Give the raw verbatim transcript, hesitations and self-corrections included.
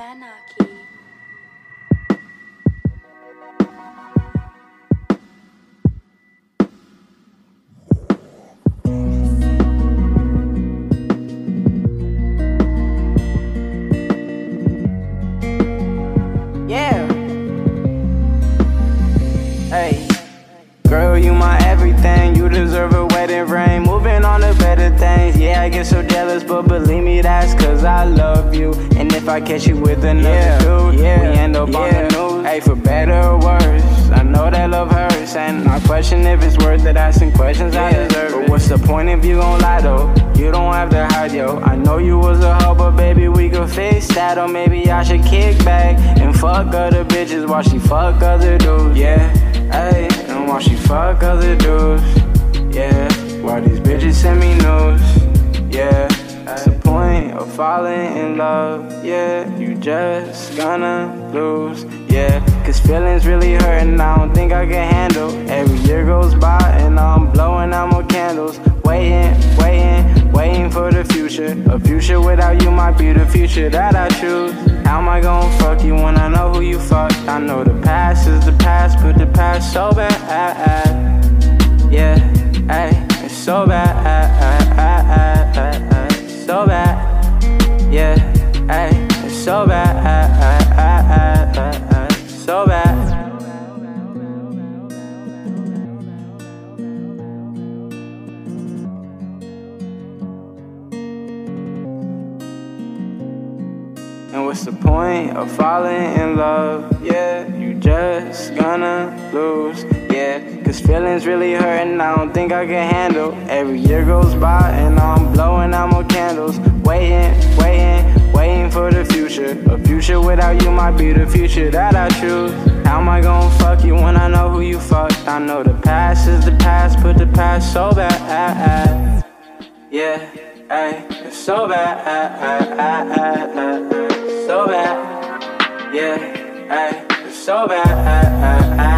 Anarchy. Yeah. Hey. Girl, you my everything. You deserve a wedding ring. Moving on to better things. Yeah, I get so jealous, but believe me, that's cause I love you. And if I catch you with another yeah, dude, yeah, we end up yeah. on the news. Hey, for better or worse, I know that love hurts. And I question if it's worth it. Asking questions, yeah, I deserve but it. But what's the point if you gon' lie though? You don't have to hide, yo. I know you was a hoe, but baby, we could fix that. Or maybe I should kick back and fuck other bitches while she fuck other dudes. Yeah, hey, and while she fuck other dudes. Yeah, while these bitches send me news. Yeah, that's the point of falling in love. Yeah, you just gonna lose. Yeah, cause feelings really hurt and I don't think I can handle. Every year goes by and I'm blowing out more candles. Waiting, waiting, waiting for the future. A future without you might be the future that I choose. How am I gonna fuck you when I know who you fucked? I know the past is the past, but the past so bad. Yeah, ay, it's so bad. So bad. Yeah, ay, it's so bad. So bad. And what's the point of falling in love? Yeah, you just gonna lose. Yeah, cause feelings really hurt and I don't think I can handle. Every year goes by and I'm blowing out more candles. Waiting, waiting, waiting for the future. A future without you might be the future that I choose. How am I gonna fuck you when I know who you fucked? I know the past is the past, but the past so bad. Yeah, ay, it's so bad. So bad. Yeah, ay, it's so bad.